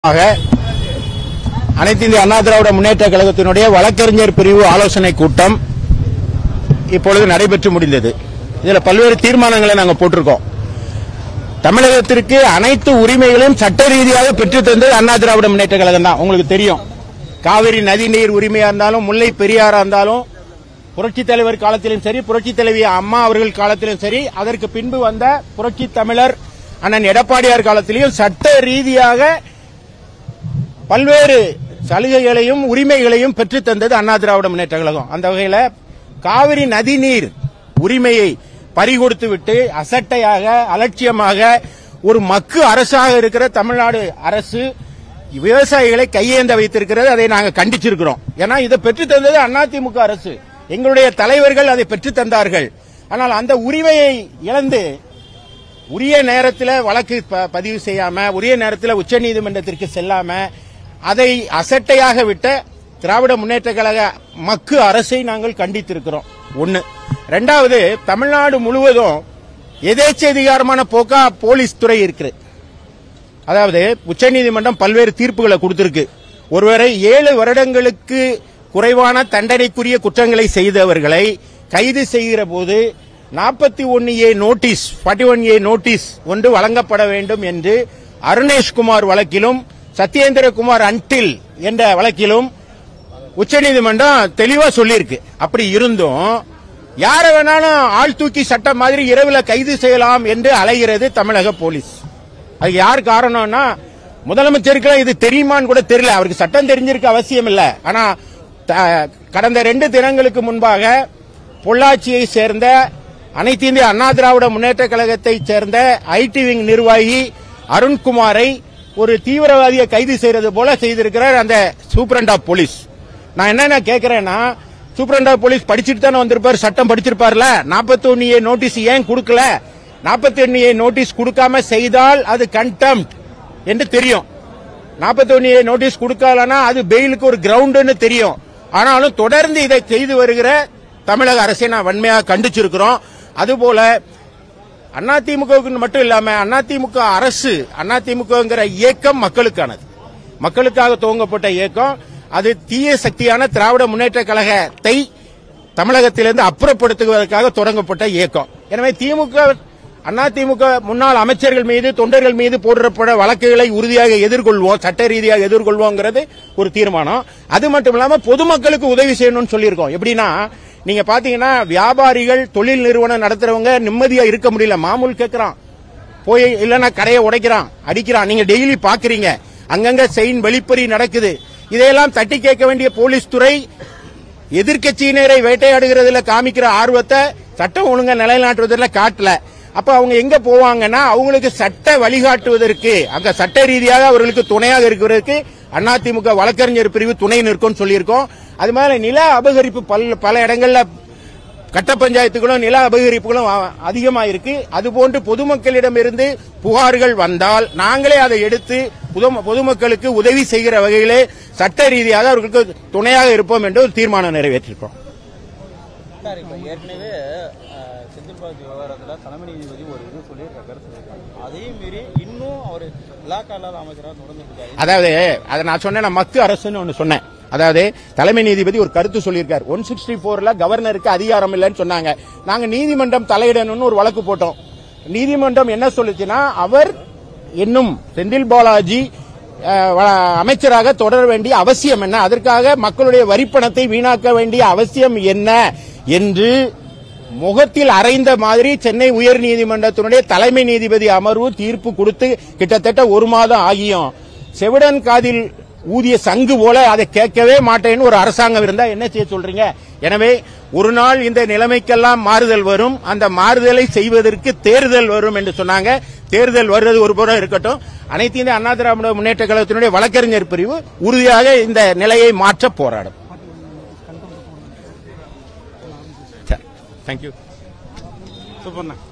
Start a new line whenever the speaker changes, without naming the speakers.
அனைத்து இந்திய அண்ணா திராவிட முன்னேற்ற கழகத்தினுடைய வழக்கறிஞர் பிரிவு ஆலோசனை கூட்டம் இப்பொழுது நடைபெற்று முடிந்தது. இதில் பல்வேறு தீர்மானங்களை நாங்கள் போட்டிருக்கோம். தமிழகத்திற்கு அனைத்து உரிமைகளையும் சட்ட ரீதியாக பெற்றுத் தந்தது அண்ணா திராவிட முன்னேற்ற கழகம் தான். உங்களுக்கு தெரியும், காவிரி நதிநீர் உரிமையா இருந்தாலும், முல்லை பெரியாரா இருந்தாலும், புரட்சித் தலைவர் காலத்திலும் சரி, புரட்சித் தலைவி அம்மா அவர்கள் காலத்திலும் சரி, அதற்கு பின்பு வந்த புரட்சி தமிழர் அண்ணன் எடப்பாடியார் காலத்திலும் சட்ட ரீதியாக பல்வேறு சலுகைகளையும் உரிமைகளையும் பெற்றுத் தந்தது அண்ணா திராவிட முன்னேற்ற கழகம். அந்த வகையில் காவிரி நதிநீர் உரிமையை பறிகொடுத்து விட்டு அசட்டையாக அலட்சியமாக ஒரு மக்கு அரசாக இருக்கிற தமிழ்நாடு அரசு விவசாயிகளை கையேந்த வைத்திருக்கிறது. அதை நாங்கள் கண்டிச்சிருக்கிறோம். ஏன்னா இதை பெற்றுத் தந்தது அதிமுக அரசு. எங்களுடைய தலைவர்கள் அதை பெற்றுத் தந்தார்கள். ஆனால் அந்த உரிமையை இழந்து உரிய நேரத்தில் வழக்கு பதிவு செய்யாம, உரிய நேரத்தில் உச்சநீதிமன்றத்திற்கு செல்லாம, அதை அசட்டையாக விட்ட திராவிட முன்னேற்ற கழக மக்கு அரசை நாங்கள் கண்டித்திருக்கிறோம். ஒன்னு. இரண்டாவது, தமிழ்நாடு முழுவதும் எதேச்சதிகாரமான போக்கா போலீஸ் துறை இருக்கு. அதாவது உச்சநீதிமன்றம் பல்வேறு தீர்ப்புகளை கொடுத்திருக்கு. ஒருவரை 7 வருடங்களுக்கு குறைவான தண்டனைக்குரிய குற்றங்களை செய்தவர்களை கைது செய்கிற போது 41A நோட்டீஸ் 41A நோட்டீஸ் ஒன்று வழங்கப்பட வேண்டும் என்று அருணேஷ்குமார் வழக்கிலும் சத்யேந்திரகுமார் அன்டில் என்ற வழக்கிலும் உச்சநீதிமன்றம் தெளிவா சொல்லியிருக்கு. அப்படி இருந்தும் யார வேணாலும் ஆள் தூக்கி சட்டம் மாதிரி இரவில் கைது செய்யலாம் என்று அலைகிறது தமிழக போலீஸ். அது யார் காரணம்னா, முதலமைச்சருக்கு இது தெரியுமான்னு கூட தெரியல. அவருக்கு சட்டம் தெரிஞ்சிருக்க அவசியம் இல்ல. ஆனா கடந்த 2 தினங்களுக்கு முன்பாக பொள்ளாச்சியை சேர்ந்த அனைத்து இந்திய அண்ணா திராவிட முன்னேற்ற கழகத்தை சேர்ந்த ஐடி விங் நிர்வாகி அருண்குமாரை ஒரு தீவிரவாதியை கைது செய்யறது போல செய்திருக்கிறார் அந்த சூப்பரண்ட் ஆஃப் போலீஸ். நான் என்ன கேட்கிறேன்னா, சூப்பரண்ட் ஆஃப் போலீஸ் படிச்சுட்டு தானே வந்திருப்பார், சட்டம் படிச்சிருப்பார்ல. 41A நோட்டீஸ் ஏன் கொடுக்கல? 41A நோட்டீஸ் கொடுக்காம செய்தால் அது கண்டெம்ட் என்று தெரியும். 41A நோட்டீஸ் கொடுக்கலனா அது பெயிலுக்கு ஒரு கிரவுண்டுன்னு தெரியும். ஆனாலும் தொடர்ந்து இதை செய்து வருகிற தமிழக அரசை நான் வன்மையாக கண்டிச்சிருக்கிறோம். அதுபோல அதிமுகவுக்கு மட்டும் இல்லாம அதிமுக அரசு, அதிமுகங்கிற இயக்கம் மக்களுக்கானது, மக்களுக்காக துவங்கப்பட்ட இயக்கம். அது தீய சக்தியான திராவிட முன்னேற்ற கழகத்தை தமிழகத்திலிருந்து அப்புறப்படுத்துவதற்காக தொடங்கப்பட்ட இயக்கம். எனவே அதிமுக முன்னாள் அமைச்சர்கள் மீது, தொண்டர்கள் மீது போடப்பட்ட வழக்குகளை உறுதியாக எதிர்கொள்வோம், சட்ட ரீதியாக எதிர்கொள்வோங்கிறது ஒரு தீர்மானம். அது மட்டும் இல்லாம பொதுமக்களுக்கு உதவி செய்யணும்னு சொல்லியிருக்கோம். எப்படின்னா, நீங்க பாத்தீங்கன்னா வியாபாரிகள், தொழில் நிறுவனம் நடத்துறவங்க நிம்மதியா இருக்க முடியல. மாமூல் கேட்கறான், போய் இல்லன்னா கடையை உடைக்கிறான், அடிக்கிறான். நீங்க டெய்லி பாக்குறீங்க, அங்கங்க செயின் வெளிப்பறி நடக்குது. இதையெல்லாம் தட்டி கேட்க வேண்டிய போலீஸ் துறை எதிர்க்கட்சியினரை வேட்டையாடுகிறதுல காமிக்கிற ஆர்வத்தை சட்டம் ஒழுங்கா நிலைநாட்டுவதில் காட்டல. அப்ப அவங்க எங்க போவாங்கன்னா, அவங்களுக்கு சட்ட வழிகாட்டுவதற்கு, அங்க சட்ட ரீதியாக அவர்களுக்கு துணையாக இருக்கிறதுக்கு அதிமுக வழக்கறிஞர் பிரிவு துணை நிற்கும் சொல்லியிருக்கோம். அது மாதிரி நில அபகரிப்பு பல இடங்கள்ல கட்ட பஞ்சாயத்துகளும் நில அபகரிப்புகளும் அதிகமாக இருக்கு. அதுபோன்று பொதுமக்களிடமிருந்து புகார்கள் வந்தால் நாங்களே அதை எடுத்து பொதுமக்களுக்கு உதவி செய்கிற வகையிலே சட்ட ரீதியாக அவர்களுக்கு துணையாக இருப்போம் என்று ஒரு தீர்மானம் நிறைவேற்றிருக்கோம்.
ஏற்கனவே செந்தில்பாலாஜி விவகாரத்தில் தலைமை நீதிபதி ஒரு இது சொல்லியிருக்க கருத்து, அதையும் மீறி இன்னும் அவர் இலாக்கா இல்லாத அமைச்சராக தொடர்ந்து.
அதாவது அதை நான் சொன்னேன், மக்கு அரசுன்னு ஒன்று சொன்னேன். அதாவது தலைமை நீதிபதி ஒரு கருத்து சொல்லியிருக்காரு. 164ல கவர்னருக்கு அதிகாரம் இல்லைன்னு சொன்னாங்க. நாங்க நீதிமன்றம் தலையிடணும்னு ஒரு வழக்கு போட்டோம். நீதிமன்றம் என்ன சொல்லுச்சுன்னா, அவர் இன்னும் செந்தில் பாலாஜி அமைச்சராக தொடர வேண்டிய அவசியம் என்ன, அதற்காக மக்களுடைய வரிப்பணத்தை வீணாக்க வேண்டிய அவசியம் என்ன என்று முகத்தில் அறைந்த மாதிரி சென்னை உயர்நீதிமன்றத்தினுடைய தலைமை நீதிபதி அமர்வு தீர்ப்பு கொடுத்து கிட்டத்தட்ட 1 மாதம் ஆகியும் செவிடன் காதில் ஊதிய சங்கு போல அதை கேட்கவே மாட்டேன்னு ஒரு அரசாங்கம் இருந்தா என்ன செய்ய சொல்றீங்க? எனவே ஒரு நாள் இந்த நிலைமைக்கெல்லாம் மாறுதல் வரும். அந்த மாறுதலை செய்வதற்கு தேர்தல் வரும் என்று சொன்னாங்க. தேர்தல் வருவது ஒரு புறம் இருக்கட்டும், அனைத்து இந்திய அண்ணா திராவிட முன்னேற்ற கழகத்தினுடைய வழக்கறிஞர் பிரிவு உறுதியாக இந்த நிலையை மாற்ற போராடும். தேங்க்யூ. சூப்பர்ண்ணா.